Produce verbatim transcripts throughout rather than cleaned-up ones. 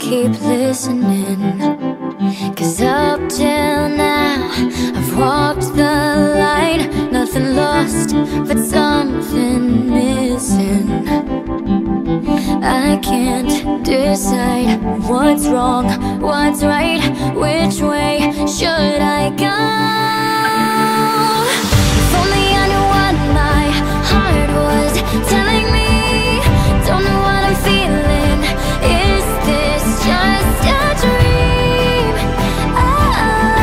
keep listening, 'cause up till now I've walked the line. Nothing lost, but something missing. I can't decide what's wrong, what's right. Which way should I go? If only I knew what my heart was telling me. Don't know what I'm feeling. Is this just a dream? Oh,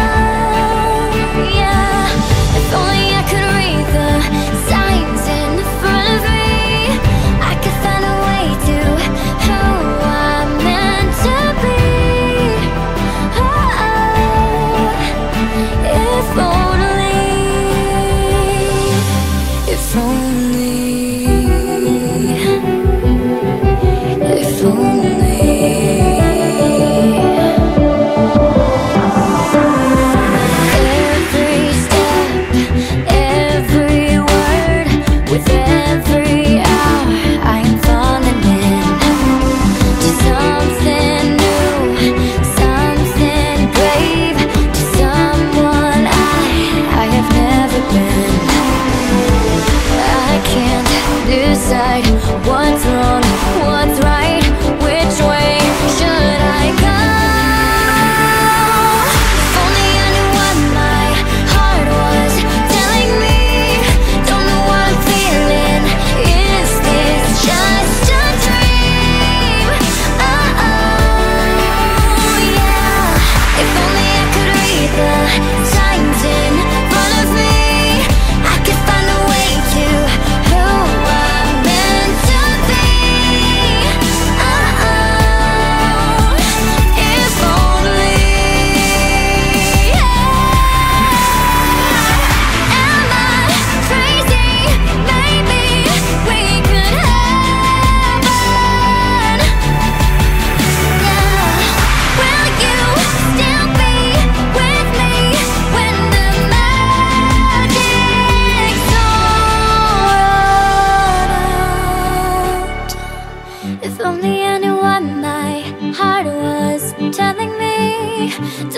yeah. If only I could read the signs in front of me, I could find a way to who I'm meant to be. Oh, if only, if only, if only. Every step, every word, with every hour I am falling into something new, something brave, to someone I, I have never been. I can't decide what's wrong, what's right. Which way should I go? If only I knew what my heart was telling me. Don't know what I'm feeling. Is this just a dream? Oh, yeah. If only I could read the signs in front of me, I could find a way to who I'm meant to be. Oh, if only, yeah. Am I crazy? Maybe we could happen. Yeah. Will you still be with me when the magic's all run out? If only I knew what my heart was telling me.